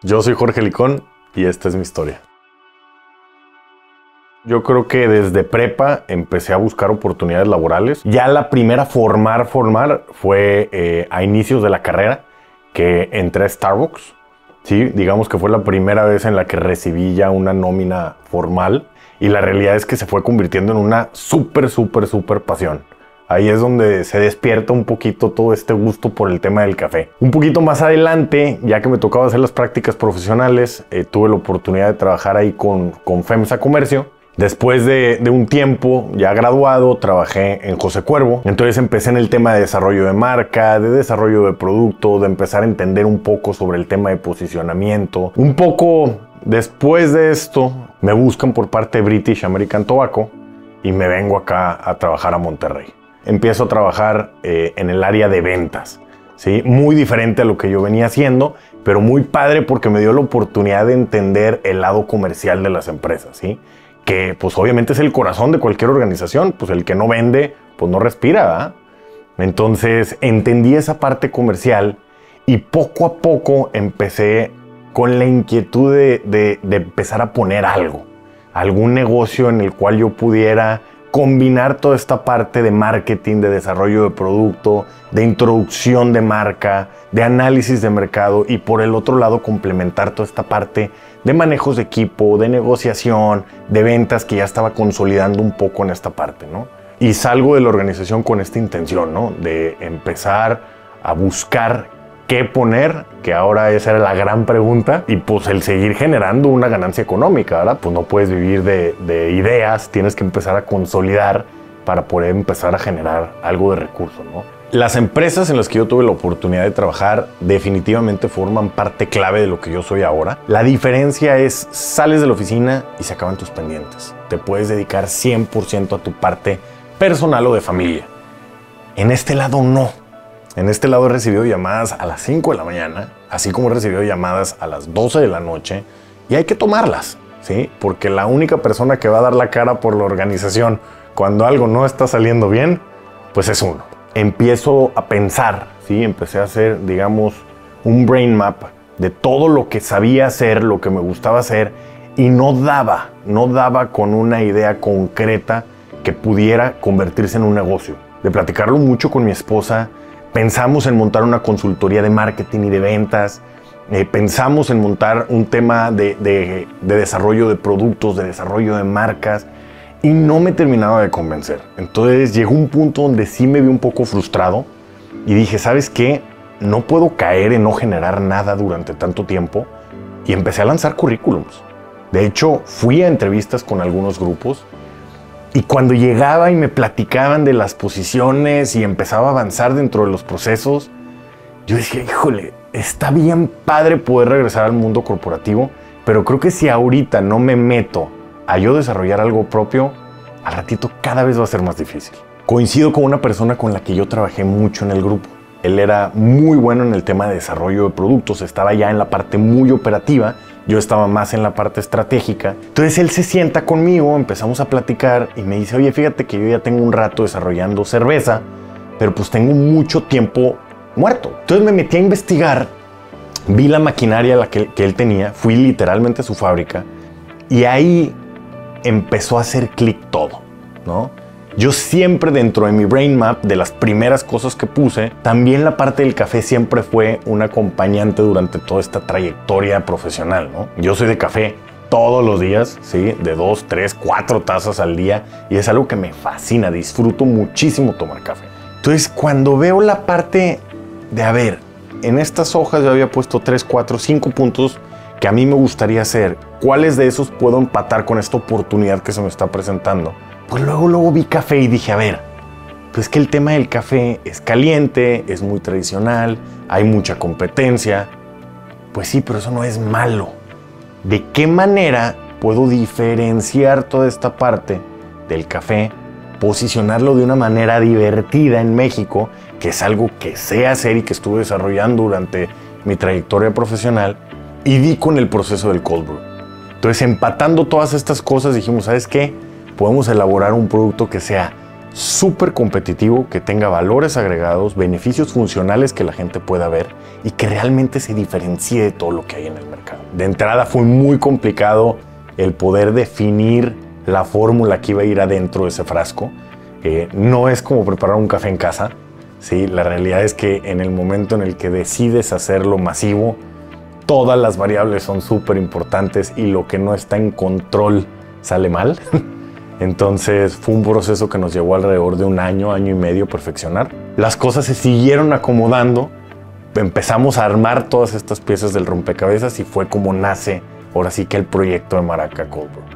Yo soy Jorge Licón y esta es mi historia. Yo creo que desde prepa empecé a buscar oportunidades laborales. Ya la primera formal fue a inicios de la carrera, que entré a Starbucks. Sí, digamos que fue la primera vez en la que recibí ya una nómina formal. Y la realidad es que se fue convirtiendo en una súper pasión. Ahí es donde se despierta un poquito todo este gusto por el tema del café. Un poquito más adelante, ya que me tocaba hacer las prácticas profesionales, tuve la oportunidad de trabajar ahí con FEMSA Comercio. Después de un tiempo ya graduado, trabajé en José Cuervo. Entonces empecé en el tema de desarrollo de marca, de desarrollo de producto, de empezar a entender un poco sobre el tema de posicionamiento. Un poco después de esto, me buscan por parte de British American Tobacco y me vengo acá a trabajar a Monterrey. Empiezo a trabajar en el área de ventas, ¿sí? Muy diferente a lo que yo venía haciendo, pero muy padre porque me dio la oportunidad de entender el lado comercial de las empresas, ¿sí? Que pues obviamente es el corazón de cualquier organización, pues el que no vende, pues no respira, ¿verdad? Entonces entendí esa parte comercial y poco a poco empecé con la inquietud de empezar a poner algún negocio en el cual yo pudiera combinar toda esta parte de marketing, de desarrollo de producto, de introducción de marca, de análisis de mercado y por el otro lado complementar toda esta parte de manejos de equipo, de negociación, de ventas que ya estaba consolidando un poco en esta parte, ¿no? Y salgo de la organización con esta intención, ¿no? De empezar a buscar qué poner, que ahora esa era la gran pregunta, y pues el seguir generando una ganancia económica, ¿verdad? Pues no puedes vivir de ideas, tienes que empezar a consolidar para poder empezar a generar algo de recurso, ¿no? Las empresas en las que yo tuve la oportunidad de trabajar definitivamente forman parte clave de lo que yo soy ahora. La diferencia es, sales de la oficina y se acaban tus pendientes. Te puedes dedicar 100% a tu parte personal o de familia. En este lado no. En este lado he recibido llamadas a las 5 de la mañana, así como he recibido llamadas a las 12 de la noche, y hay que tomarlas, ¿sí? Porque la única persona que va a dar la cara por la organización cuando algo no está saliendo bien, pues es uno. Empiezo a pensar, ¿sí? Empecé a hacer, digamos, un brain map de todo lo que sabía hacer, lo que me gustaba hacer, y no daba con una idea concreta que pudiera convertirse en un negocio. De platicarlo mucho con mi esposa, pensamos en montar una consultoría de marketing y de ventas, pensamos en montar un tema de desarrollo de productos, de desarrollo de marcas, y no me terminaba de convencer. Entonces llegó un punto donde sí me vi un poco frustrado y dije, ¿sabes qué? No puedo caer en no generar nada durante tanto tiempo, y empecé a lanzar currículums. De hecho, fui a entrevistas con algunos grupos. Y cuando llegaba y me platicaban de las posiciones y empezaba a avanzar dentro de los procesos, yo decía, híjole, está bien padre poder regresar al mundo corporativo, pero creo que si ahorita no me meto a yo desarrollar algo propio, al ratito cada vez va a ser más difícil. Coincido con una persona con la que yo trabajé mucho en el grupo. Él era muy bueno en el tema de desarrollo de productos, estaba ya en la parte muy operativa, yo estaba más en la parte estratégica. Entonces él se sienta conmigo, empezamos a platicar y me dice, oye, fíjate que yo ya tengo un rato desarrollando cerveza, pero pues tengo mucho tiempo muerto. Entonces me metí a investigar, vi la maquinaria que él tenía, fui literalmente a su fábrica y ahí empezó a hacer clic todo, ¿no? Yo siempre dentro de mi brain map, de las primeras cosas que puse, también la parte del café siempre fue un acompañante durante toda esta trayectoria profesional, ¿no? Yo soy de café todos los días, ¿sí? De 2, 3, 4 tazas al día, y es algo que me fascina, disfruto muchísimo tomar café. Entonces, cuando veo la parte de, a ver, en estas hojas yo había puesto 3, 4, 5 puntos que a mí me gustaría hacer, ¿cuáles de esos puedo empatar con esta oportunidad que se me está presentando? Pues luego vi café y dije, a ver, pues que el tema del café es caliente, es muy tradicional, hay mucha competencia. Pues sí, pero eso no es malo. ¿De qué manera puedo diferenciar toda esta parte del café, posicionarlo de una manera divertida en México, que es algo que sé hacer y que estuve desarrollando durante mi trayectoria profesional, y di con el proceso del cold brew? Entonces, empatando todas estas cosas, dijimos, ¿sabes qué? Podemos elaborar un producto que sea súper competitivo, que tenga valores agregados, beneficios funcionales que la gente pueda ver y que realmente se diferencie de todo lo que hay en el mercado. De entrada fue muy complicado el poder definir la fórmula que iba a ir adentro de ese frasco. No es como preparar un café en casa, ¿sí? La realidad es que en el momento en el que decides hacerlo masivo, todas las variables son súper importantes y lo que no está en control sale mal. Entonces fue un proceso que nos llevó alrededor de un año, año y medio perfeccionar. Las cosas se siguieron acomodando, empezamos a armar todas estas piezas del rompecabezas y fue como nace ahora sí que el proyecto de Maraca Cold Brew.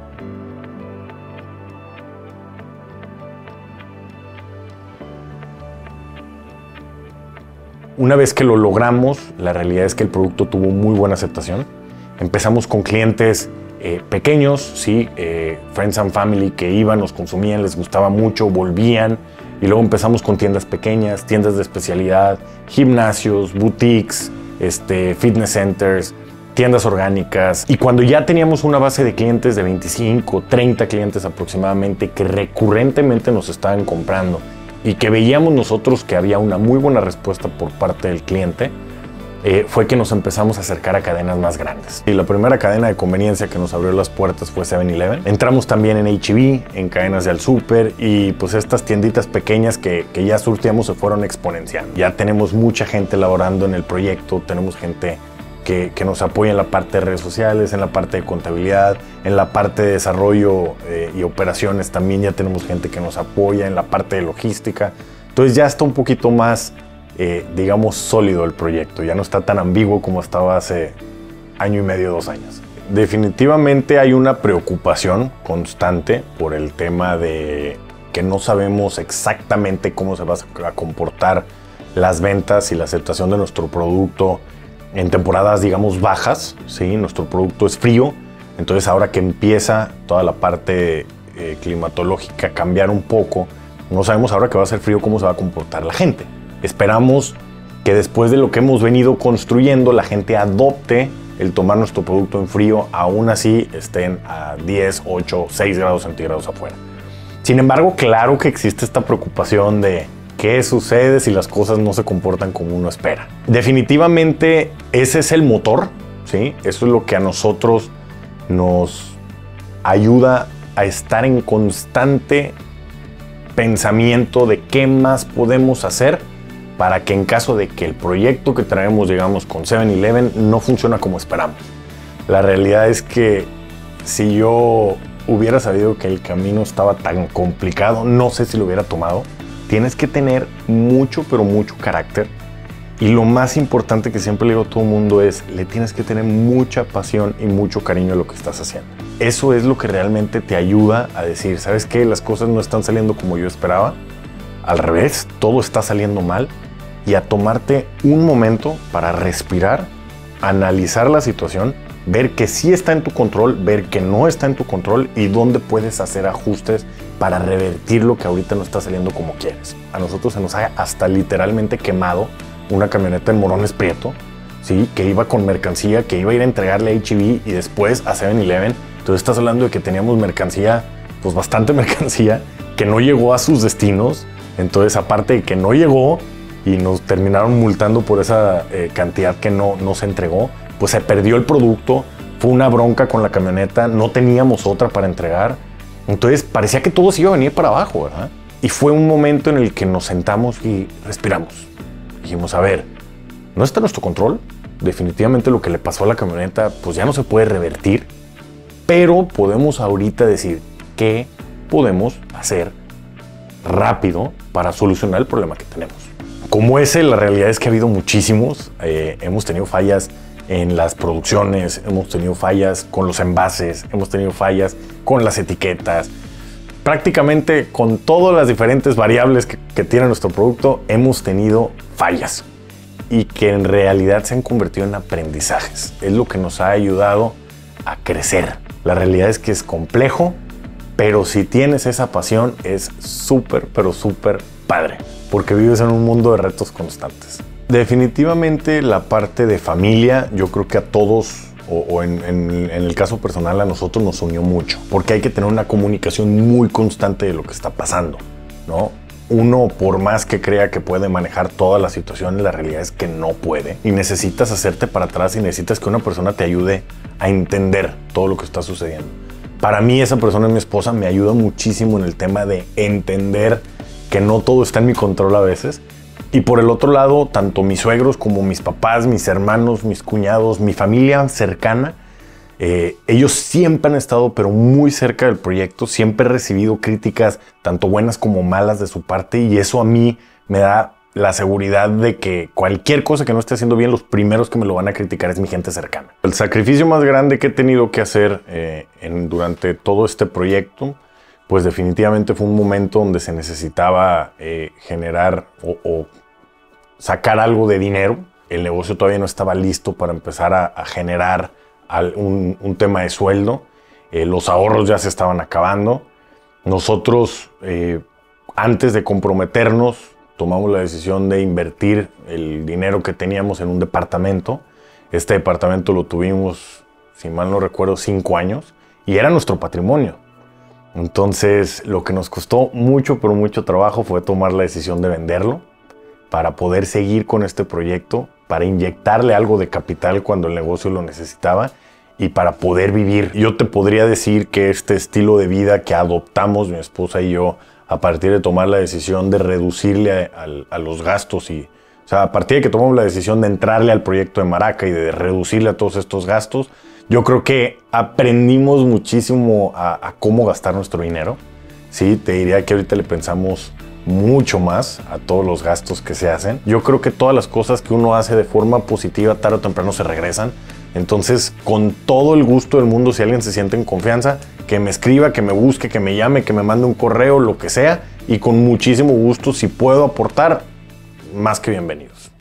Una vez que lo logramos, la realidad es que el producto tuvo muy buena aceptación. Empezamos con clientes pequeños, ¿sí? Friends and family que iban, nos consumían, les gustaba mucho, volvían. Y luego empezamos con tiendas pequeñas, tiendas de especialidad, gimnasios, boutiques, fitness centers, tiendas orgánicas. Y cuando ya teníamos una base de clientes de 25, 30 clientes aproximadamente que recurrentemente nos estaban comprando y que veíamos nosotros que había una muy buena respuesta por parte del cliente, fue que nos empezamos a acercar a cadenas más grandes. Y la primera cadena de conveniencia que nos abrió las puertas fue 7-Eleven. Entramos también en H-E-B, en cadenas de al súper, y pues estas tienditas pequeñas que ya surtíamos se fueron exponenciando. Ya tenemos mucha gente laborando en el proyecto, tenemos gente que nos apoya en la parte de redes sociales, en la parte de contabilidad, en la parte de desarrollo y operaciones también ya tenemos gente que nos apoya, en la parte de logística. Entonces ya está un poquito más, digamos, sólido el proyecto, ya no está tan ambiguo como estaba hace año y medio, 2 años. Definitivamente hay una preocupación constante por el tema de que no sabemos exactamente cómo se va a comportar las ventas y la aceptación de nuestro producto en temporadas, digamos, bajas, ¿sí? Nuestro producto es frío, entonces ahora que empieza toda la parte climatológica a cambiar un poco, no sabemos ahora que va a ser frío cómo se va a comportar la gente. Esperamos que después de lo que hemos venido construyendo, la gente adopte el tomar nuestro producto en frío, aún así estén a 10, 8, 6 grados centígrados afuera. Sin embargo, claro que existe esta preocupación de qué sucede si las cosas no se comportan como uno espera. Definitivamente ese es el motor, ¿sí? Eso es lo que a nosotros nos ayuda a estar en constante pensamiento de qué más podemos hacer para que en caso de que el proyecto que traemos, digamos, con 7-Eleven no funciona como esperamos. La realidad es que si yo hubiera sabido que el camino estaba tan complicado, no sé si lo hubiera tomado. Tienes que tener mucho, pero mucho carácter. Y lo más importante que siempre le digo a todo el mundo es, le tienes que tener mucha pasión y mucho cariño a lo que estás haciendo. Eso es lo que realmente te ayuda a decir, ¿sabes qué? Las cosas no están saliendo como yo esperaba. Al revés, todo está saliendo mal. Y a tomarte un momento para respirar, analizar la situación, ver que sí está en tu control, ver que no está en tu control y dónde puedes hacer ajustes para revertir lo que ahorita no está saliendo como quieres. A nosotros se nos ha hasta literalmente quemado una camioneta en Morones Prieto, ¿sí? Que iba con mercancía, que iba a ir a entregarle a H-E-B y después a 7-Eleven. Entonces estás hablando de que teníamos mercancía, pues bastante mercancía, que no llegó a sus destinos. Entonces, aparte de que no llegó y nos terminaron multando por esa cantidad que no se entregó, pues se perdió el producto, fue una bronca con la camioneta, no teníamos otra para entregar. Entonces parecía que todo se iba a venir para abajo, ¿verdad? Y fue un momento en el que nos sentamos y respiramos. Dijimos, a ver, no está en nuestro control. Definitivamente lo que le pasó a la camioneta, pues ya no se puede revertir. Pero podemos ahorita decir qué podemos hacer rápido para solucionar el problema que tenemos. Como ese, la realidad es que ha habido muchísimos. Hemos tenido fallas en las producciones, hemos tenido fallas con los envases, hemos tenido fallas con las etiquetas. Prácticamente con todas las diferentes variables que tiene nuestro producto, hemos tenido fallas y que en realidad se han convertido en aprendizajes. Es lo que nos ha ayudado a crecer. La realidad es que es complejo, pero si tienes esa pasión es súper, pero súper padre, porque vives en un mundo de retos constantes. Definitivamente la parte de familia, yo creo que a todos, o en el caso personal a nosotros nos unió mucho, porque hay que tener una comunicación muy constante de lo que está pasando, ¿no? uno, por más que crea que puede manejar todas las situaciones, la realidad es que no puede. Y necesitas hacerte para atrás y necesitas que una persona te ayude a entender todo lo que está sucediendo. Para mí, esa persona, mi esposa, me ayuda muchísimo en el tema de entender que no todo está en mi control a veces. Y por el otro lado, tanto mis suegros como mis papás, mis hermanos, mis cuñados, mi familia cercana, ellos siempre han estado pero muy cerca del proyecto. Siempre he recibido críticas tanto buenas como malas de su parte, y eso a mí me da la seguridad de que cualquier cosa que no esté haciendo bien, los primeros que me lo van a criticar es mi gente cercana. El sacrificio más grande que he tenido que hacer durante todo este proyecto, pues definitivamente fue un momento donde se necesitaba generar o sacar algo de dinero. El negocio todavía no estaba listo para empezar a generar un tema de sueldo. Los ahorros ya se estaban acabando. Nosotros, antes de comprometernos, tomamos la decisión de invertir el dinero que teníamos en un departamento. Este departamento lo tuvimos, si mal no recuerdo, 5 años, y era nuestro patrimonio. Entonces, lo que nos costó mucho, pero mucho trabajo, fue tomar la decisión de venderlo para poder seguir con este proyecto, para inyectarle algo de capital cuando el negocio lo necesitaba y para poder vivir. Yo te podría decir que este estilo de vida que adoptamos mi esposa y yo, a partir de tomar la decisión de reducirle a los gastos, o sea, a partir de que tomamos la decisión de entrarle al proyecto de Maraca y de reducirle a todos estos gastos, yo creo que aprendimos muchísimo a cómo gastar nuestro dinero. Sí, te diría que ahorita le pensamos mucho más a todos los gastos que se hacen. Yo creo que todas las cosas que uno hace de forma positiva, tarde o temprano se regresan. Entonces, con todo el gusto del mundo, si alguien se siente en confianza, que me escriba, que me busque, que me llame, que me mande un correo, lo que sea. Y con muchísimo gusto, si puedo aportar, más que bienvenidos.